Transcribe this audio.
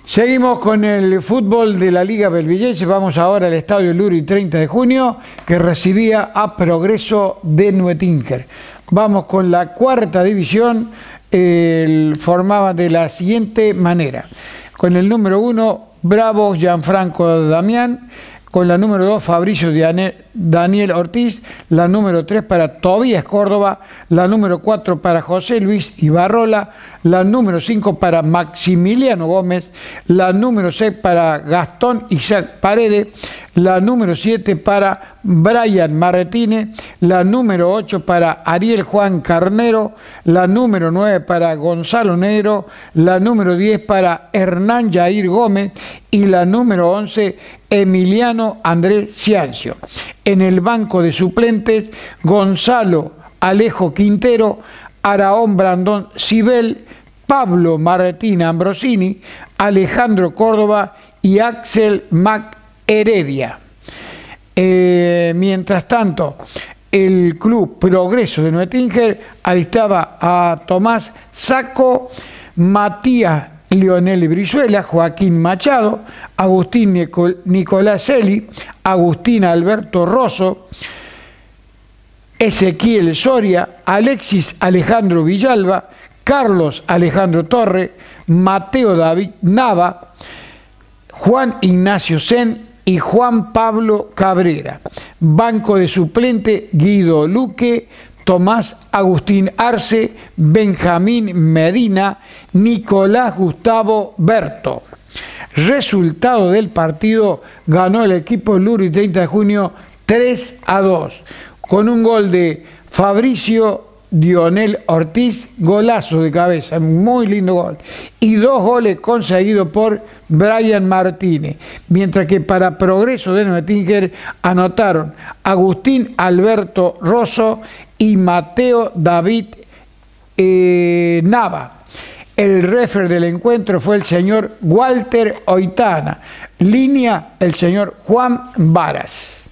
Seguimos con el fútbol de la Liga Belvillese. Vamos ahora al Estadio Luri 30 de junio, que recibía a Progreso de Nuetinker. Vamos con la cuarta división, formaba de la siguiente manera. Con el número 1, Bravo Gianfranco Damián. Con la número 2, Fabricio Daniel Ortiz. La número 3 para Tobías Córdoba. La número 4 para José Luis Ibarrola. La número 5 para Maximiliano Gómez. La número 6 para Gastón Isaac Paredes. La número 7 para Brian Martínez. La número 8 para Ariel Juan Carnero. La número 9 para Gonzalo Negro. La número 10 para Hernán Jair Gómez. Y la número 11, Emiliano Andrés Ciancio. En el banco de suplentes, Gonzalo Alejo Quintero, Araón Brandón Cibel, Pablo Martín Ambrosini, Alejandro Córdoba y Axel Mac Heredia. Mientras tanto, el club Progreso de Nuetinker alistaba a Tomás Saco, Matías Leonel Brizuela, Joaquín Machado, Agustín Nicolás Eli, Agustín Alberto Rosso, Ezequiel Soria, Alexis Alejandro Villalba, Carlos Alejandro Torre, Mateo David Nava, Juan Ignacio Sen y Juan Pablo Cabrera. Banco de suplente, Guido Luque, Tomás Agustín Arce, Benjamín Medina, Nicolás Gustavo Berto. Resultado del partido: ganó el equipo Luri 30 de junio 3-2, con un gol de Fabricio Dionel Ortiz, golazo de cabeza, muy lindo gol, y 2 goles conseguidos por Brian Martínez, mientras que para Progreso de Nuetinker anotaron Agustín Alberto Rosso y Mateo David Nava. El referee del encuentro fue el señor Walter Oitana, línea el señor Juan Varas.